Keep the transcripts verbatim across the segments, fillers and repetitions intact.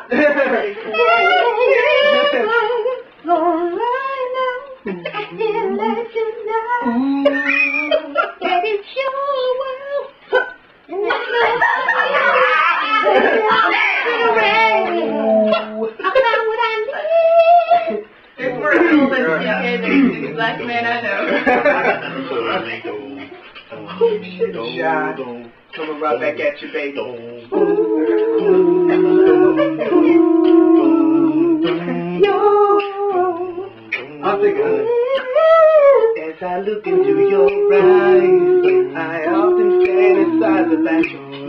Black man I know. Coming right back at you, baby. I'm thinking, as I look into your eyes, I often fantasize about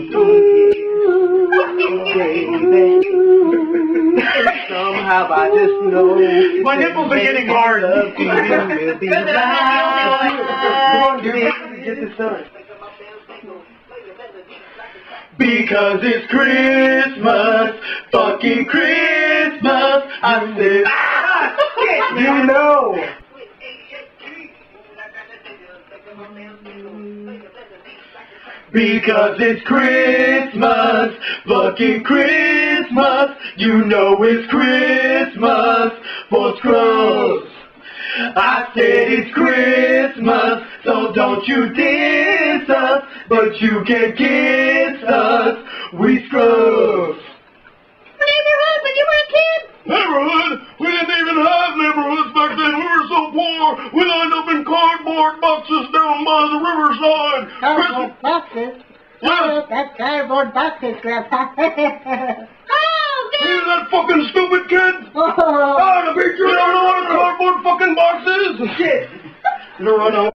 you, baby. Somehow I just know my nipples are getting hard. Love to you will be right. Come on, baby, get this done. Because it's Christmas, fucking Christmas. I said, ah, you know. Because it's Christmas, fucking Christmas. You know it's Christmas for Scrubs. I said it's Christmas, so don't you diss us, but you can kiss us, we Scrubs. Neighborhood, when you were a kid? Neighborhood? We didn't even have neighborhoods back then. We were so poor, we lined up in cardboard boxes down by the riverside. Cardboard boxes? Yes. That's cardboard boxes, Grandpa. You that fucking stupid kid! Oh, Oh, to beat you down on cardboard fucking boxes! Shit. No, no.